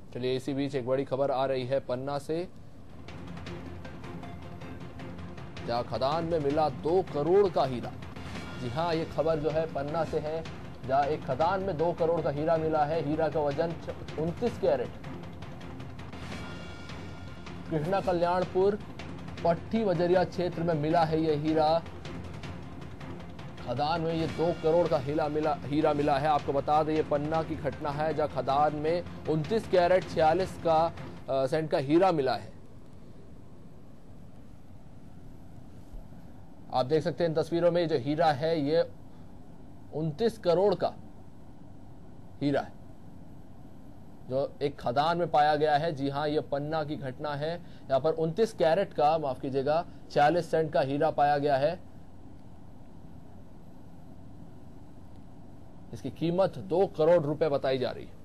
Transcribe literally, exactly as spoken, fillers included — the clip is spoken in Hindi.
चलिए इसी बीच एक बड़ी खबर आ रही है पन्ना से, जहां खदान में मिला दो करोड़ का हीरा। जी हां, ये खबर जो है पन्ना से है, जहां एक खदान में दो करोड़ का हीरा मिला है। हीरा का वजन उनतीस कैरेट। कृष्णा कल्याणपुर पट्टी बजरिया क्षेत्र में मिला है ये हीरा। खदान में ये दो करोड़ का हीरा मिला हीरा मिला है। आपको बता दें ये पन्ना की घटना है, जहां खदान में उनतीस कैरेट छियालीस का आ, सेंट का हीरा मिला है। आप देख सकते हैं इन तस्वीरों में जो हीरा है ये उनतीस करोड़ का हीरा है, जो एक खदान में पाया गया है। जी हां, ये पन्ना की घटना है। यहां पर उनतीस कैरेट का, माफ कीजिएगा, छियालीस सेंट का हीरा पाया गया है। इसकी कीमत दो करोड़ रुपए बताई जा रही है।